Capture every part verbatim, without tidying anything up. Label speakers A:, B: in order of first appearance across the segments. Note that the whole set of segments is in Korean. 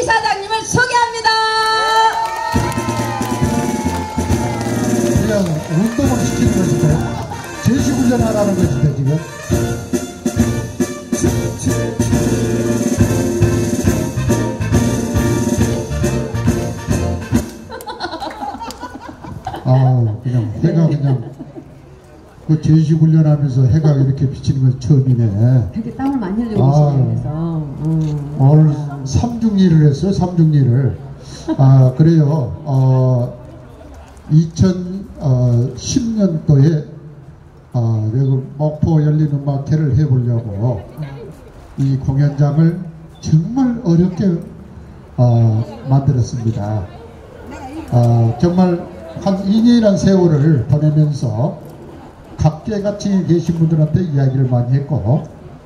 A: 이사장님을 소개합니다.
B: 그냥 운동을 시키는 것인데 제시훈련하라는 것인데 지금. 아 그냥 해가 그냥 그 제시훈련하면서 해가 이렇게 비치는 건 처음이네.
A: 되게 땀을 많이 흘리고 계시면서 음.
B: 오늘 삼중리를 했어요. 삼중리를. 아 그래요. 어, 이천십 년도에 어, 목포 열린음악회를 해보려고 이 공연장을 정말 어렵게 어, 만들었습니다. 어, 정말 한 이 년이라는 세월을 보내면서 각계같이 계신 분들한테 이야기를 많이 했고,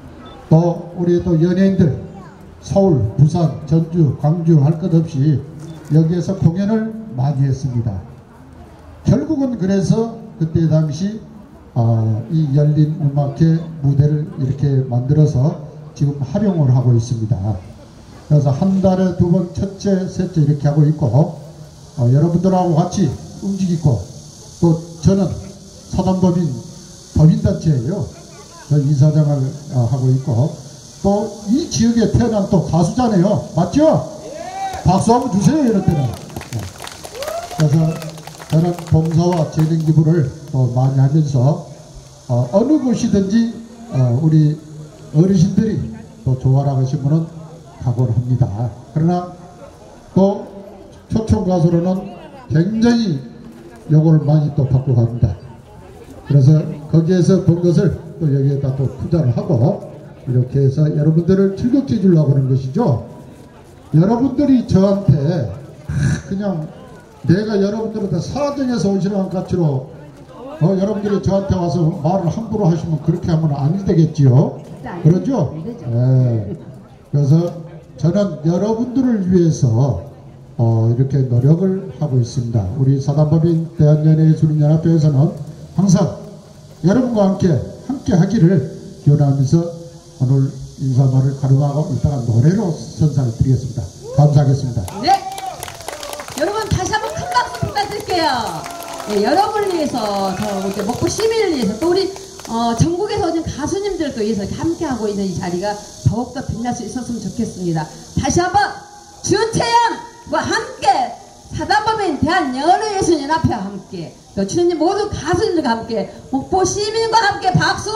B: 또 우리 또 연예인들 서울, 부산, 전주, 광주 할 것 없이 여기에서 공연을 많이 했습니다. 결국은 그래서 그때 당시 어, 이 열린 음악회 무대를 이렇게 만들어서 지금 활용을 하고 있습니다. 그래서 한 달에 두 번 첫째, 셋째 이렇게 하고 있고, 어, 여러분들하고 같이 움직이고, 또 저는 사단법인 법인단체예요. 저 이사장을 어, 하고 있고, 또 이 지역에 태어난 또 가수잖아요. 맞죠? 박수 한번 주세요. 이럴 때는. 그래서 저는 봉사와 재능 기부를 또 많이 하면서 어, 어느 곳이든지 어, 우리 어르신들이 또 좋아라 하시면은 각오를 합니다. 그러나 또 초청 가수로는 굉장히 요거를 많이 또 받고 갑니다. 그래서 거기에서 본 것을 또 여기에다 또 투자를 하고 이렇게 해서 여러분들을 즐겁게 해주려고 하는 것이죠. 여러분들이 저한테 그냥 내가 여러분들한테 사정에서 오시라는 가치로 어, 여러분들이 저한테 와서 말을 함부로 하시면 그렇게 하면 안 되겠지요. 그러죠? 네. 그래서 저는 여러분들을 위해서 어, 이렇게 노력을 하고 있습니다. 우리 사단법인 대한연예예술인연합회에서는 항상 여러분과 함께 함께 하기를 기원하면서 오늘 인사말을 가름하고 이따가 노래로 선사를 드리겠습니다. 감사하겠습니다.
A: 네, 여러분 다시 한번 큰 박수 부탁드릴게요. 네, 여러분을 위해서, 더 이제 목포 시민을 위해서, 또 우리 어, 전국에서 오신 가수님들도 위해서 함께 하고 있는 이 자리가 더욱더 빛날 수 있었으면 좋겠습니다. 다시 한번 주태양과 함께 사단법인 대한연예예술연합회와 함께, 또 출연진 모든 가수님들과 함께, 목포 시민과 함께 박수!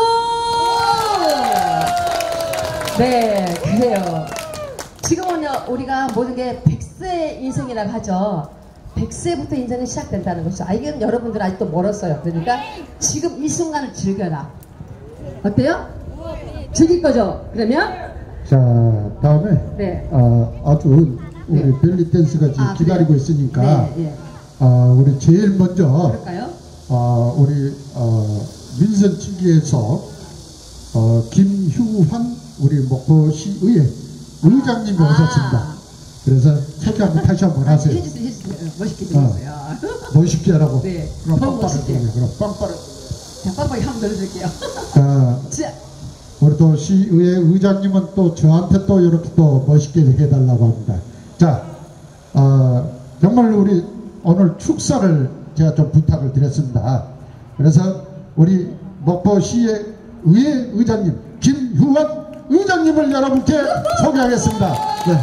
A: 네, 그래요. 지금은요, 우리가 모든 게 백 세 인생이라고 하죠. 백 세부터 인생이 시작된다는 것이죠. 아, 이게 여러분들 아직도 멀었어요. 그러니까 지금 이 순간을 즐겨라. 어때요? 즐길 거죠? 그러면?
B: 자, 다음에
A: 네.
B: 어, 아주 우리
A: 네.
B: 벨리 댄스가 지금
A: 아,
B: 기다리고
A: 그래요?
B: 있으니까
A: 네, 네.
B: 어, 우리 제일 먼저
A: 그럴까요?
B: 어, 우리 어, 민선치기에서 어, 김휴환 우리 목포시의회 의장님이
A: 아.
B: 오셨습니다. 그래서 체크 한번 다시 한번 하세요.
A: 해주세요, 해주세요. 멋있게 들어보세요.
B: 어, 멋있게 하라고.
A: 네.
B: 그럼
A: 더
B: 빵빠르게.
A: 멋있게.
B: 그럼 빵빠르게.
A: 자, 빡빡이 한번 들어줄게요.
B: 자,
A: 자,
B: 우리 또 시의회 의장님은 또 저한테 또 이렇게 또 멋있게 해달라고 합니다. 자, 어, 정말 우리 오늘 축사를 제가 좀 부탁을 드렸습니다. 그래서 우리 목포시의 의회 의장님 김휴환 의장님을 여러분께 소개하겠습니다. 네.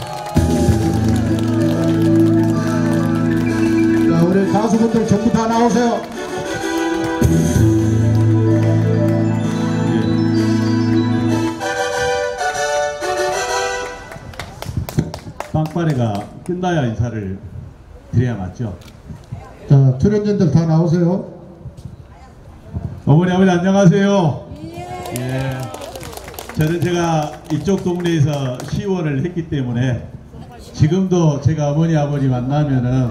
B: 자, 우리 가수분들 전부 다 나오세요.
C: 빵빠레가 끝나야 인사를 드려야 맞죠?
B: 자, 출연진들 다 나오세요.
C: 어머니, 아버지 안녕하세요. 예. 저는 제가 이쪽 동네에서 시원을 했기 때문에 지금도 제가 어머니, 아버지 만나면은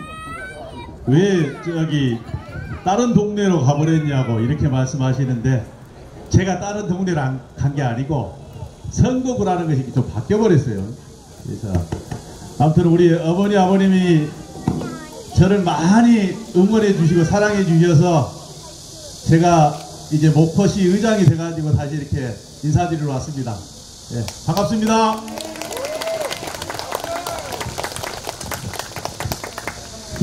C: 왜 저기 다른 동네로 가버렸냐고 이렇게 말씀하시는데, 제가 다른 동네로 간 게 아니고 선거구를 하는 것이 좀 바뀌어버렸어요. 그래서 아무튼 우리 어머니, 아버님이 저를 많이 응원해 주시고 사랑해 주셔서 제가 이제 목포시 의장이 돼가지고 다시 이렇게 인사드리러 왔습니다. 예, 반갑습니다.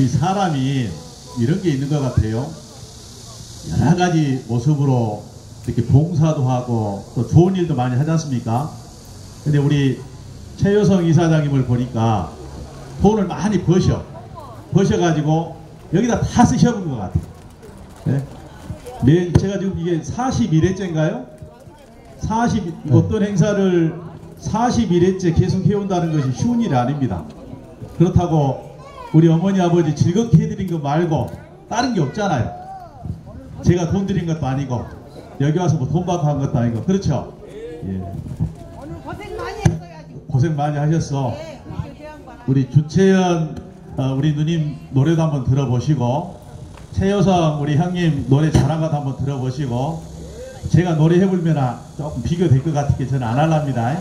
C: 이 사람이 이런 게 있는 것 같아요. 여러 가지 모습으로 이렇게 봉사도 하고 또 좋은 일도 많이 하지 않습니까? 근데 우리 최효성 이사장님을 보니까 돈을 많이 버셔. 버셔가지고 여기다 다 쓰셔본 것 같아요. 네? 매, 제가 지금 이게 사십일 회째인가요? 사십,
B: 네.
C: 어떤 행사를 사십일 회째 계속 해온다는 것이 쉬운 일이 아닙니다. 그렇다고 우리 어머니 아버지 즐겁게 해드린 거 말고 다른 게 없잖아요. 제가 돈 드린 것도 아니고 여기 와서 뭐 돈 받고 한 것도 아니고 그렇죠? 예.
D: 오늘 고생 많이 했어요.
C: 고생 많이 하셨어. 우리 주채연 어, 우리 누님 노래도 한번 들어보시고 최효성 우리 형님 노래 잘한 것도 한번 들어보시고 제가 노래 해보면 조금 비교될 것 같으니까 저는 안 할랍니다.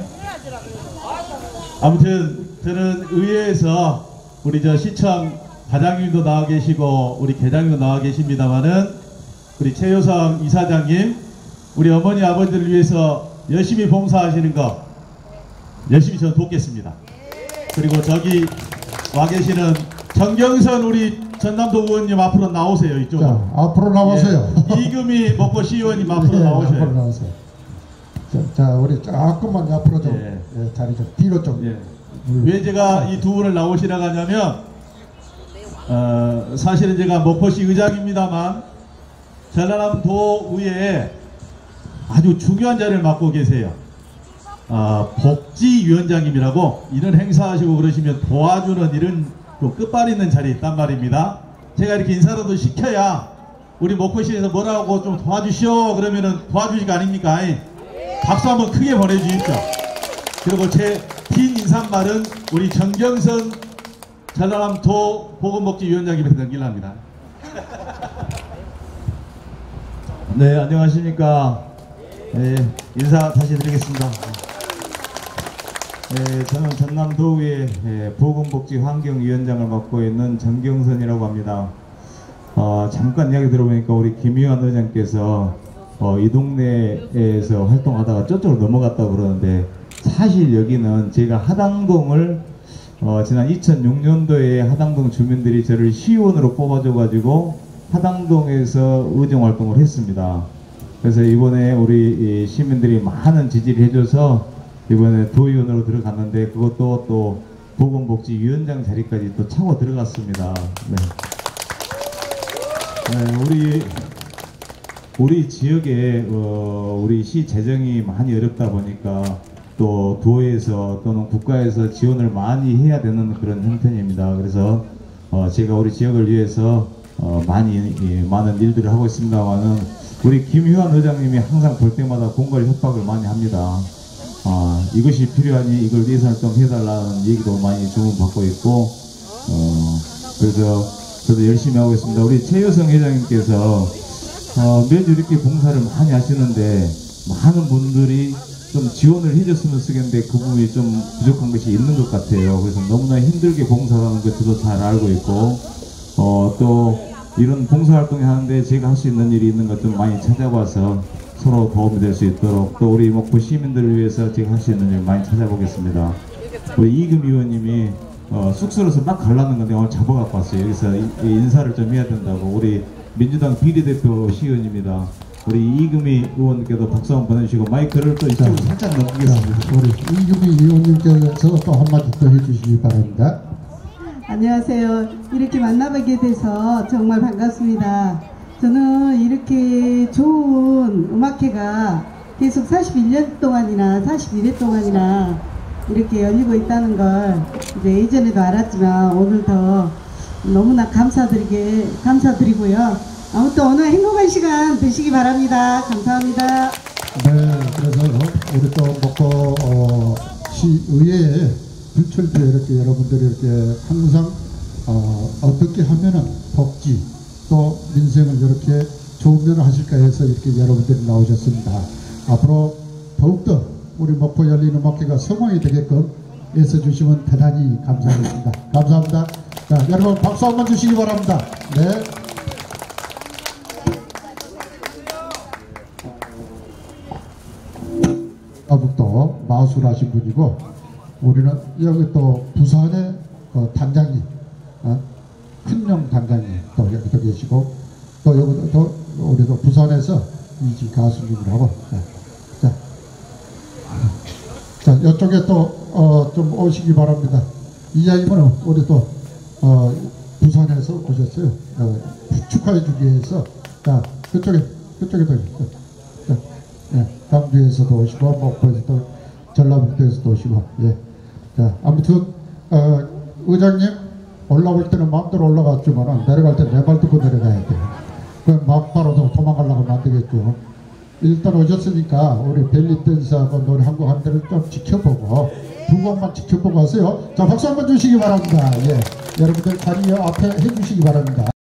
C: 아무튼 저는 의회에서 우리 저 시청 과장님도 나와 계시고 우리 계장님도 나와 계십니다만은 우리 최효성 이사장님 우리 어머니 아버지를 위해서 열심히 봉사하시는 거 열심히 저는 돕겠습니다. 그리고 저기 와 계시는 정경선 우리 전남도 의원님 앞으로 나오세요. 이쪽으로.
B: 자, 앞으로 나오세요.
C: 예. 이금희 먹고 시의원님 앞으로
B: 예,
C: 나오세요.
B: 앞으로 나오세요. 자, 자, 우리 조금만 앞으로 좀
C: 예.
B: 예, 자리 좀 뒤로 좀.
C: 예. 왜 제가 이 두 분을 나오시라고 하냐면 어, 사실은 제가 목포시 의장입니다만 전라남 도의회에 아주 중요한 자리를 맡고 계세요. 어, 복지위원장님이라고 이런 행사하시고 그러시면 도와주는 이런 또 끝발 있는 자리에 있단 말입니다. 제가 이렇게 인사라도 시켜야 우리 목포시에서 뭐라고 좀 도와주시오 그러면은 도와주시가 아닙니까? 박수 한번 크게 보내주십시오. 그리고 제 긴 인사말은 우리 정경선 전라남 도 보건복지위원장님한테 넘기랍니다.
E: 네, 안녕하십니까. 네, 인사 다시 드리겠습니다. 네, 저는 전남도의회 네, 보건복지환경위원장을 맡고 있는 정경선이라고 합니다. 어, 잠깐 이야기 들어보니까 우리 김유한 의장께서 어, 이 동네에서 활동하다가 저쪽으로 넘어갔다고 그러는데 사실 여기는 제가 하당동을 어, 지난 이천육 년도에 하당동 주민들이 저를 시의원으로 뽑아줘가지고 하당동에서 의정활동을 했습니다. 그래서 이번에 우리 시민들이 많은 지지를 해줘서 이번에 도의원으로 들어갔는데 그것도 또 보건복지위원장 자리까지 또 차고 들어갔습니다. 네. 네, 우리 우리 지역에 어, 우리 시 재정이 많이 어렵다 보니까 또 도에서 또는 국가에서 지원을 많이 해야 되는 그런 형편입니다. 그래서 어, 제가 우리 지역을 위해서 어, 많이 예, 많은 일들을 하고 있습니다만은 우리 김유한 의장님이 항상 볼 때마다 공갈 협박을 많이 합니다. 아, 이것이 필요하니 이걸 예산을 좀 해달라는 얘기도 많이 주문받고 있고 어, 그래서 저도 열심히 하고 있습니다. 우리 최효성 회장님께서 어, 매주 이렇게 봉사를 많이 하시는데 많은 분들이 좀 지원을 해줬으면 쓰겠는데 그 부분이 좀 부족한 것이 있는 것 같아요. 그래서 너무나 힘들게 봉사하는 것 저도 잘 알고 있고 어, 또 이런 봉사활동을 하는데 제가 할 수 있는 일이 있는 것 좀 많이 찾아봐서 서로 도움이 될 수 있도록 또 우리 목포 시민들을 위해서 제가 할 수 있는 일 많이 찾아보겠습니다. 우리 이금 의원님이 어, 쑥스러워서 막 가려는 건데 오늘 잡아갖고 왔어요. 여기서 이, 이 인사를 좀 해야 된다고. 우리 민주당 비례대표 시의원입니다. 우리 이금희 의원께도 박수 한번 보내주시고 마이크를 또 이쪽으로
B: 자,
E: 살짝 넘기겠습니다.
B: 자, 우리 이금희 의원님께서 또 한마디 더 해주시기 바랍니다.
D: 안녕하세요. 이렇게 만나뵙게 돼서 정말 반갑습니다. 저는 이렇게 좋은 음악회가 계속 사십일 년 동안이나 사십일 회 동안이나 이렇게 열리고 있다는 걸 이제 예전에도 알았지만 오늘 더 너무나 감사드리게 감사드리고요. 아무튼 오늘 행복한 시간 되시기 바랍니다. 감사합니다.
B: 네, 그래서 우리 또 목포 어, 시의회에 불철주에 이렇게 여러분들이 이렇게 항상 어, 어떻게 하면은 복지 또 민생을 이렇게 좋은 면을 하실까 해서 이렇게 여러분들이 나오셨습니다. 앞으로 더욱더 우리 목포 열린 음악회가 성공이 되게끔 애써주시면 대단히 감사하겠습니다. 감사합니다. 자, 여러분 박수 한번 주시기 바랍니다. 네. 아북도 마술하신 분이고 우리는 여기 또 부산의 그 단장님 어? 큰영 단장님 또 여기도 계시고 또 여기도 또 우리도 부산에서 이지 가수님이라고 자, 자 이쪽에 또 어, 좀 오시기 바랍니다. 이장님은 우리 또 어, 부산에서 오셨어요. 어, 축하해 주기 위해서 자 그쪽에 그쪽에도 자, 예, 강주에서도 오시고 목포에서도 전라북도에서도 오시고 예. 자 아무튼 어, 의장님 올라올 때는 마음대로 올라갔지만 내려갈 때 내 말 듣고 내려가야 돼요. 그 막바로 도망가려고 하면 안 되겠죠. 일단 오셨으니까 우리 벨리 댄스하고 노래 한 곡 한 대를 좀 지켜보고 두 곡만 지켜보고 하세요. 자 박수 한번 주시기 바랍니다. 예, 여러분들 자리 앞에 해주시기 바랍니다.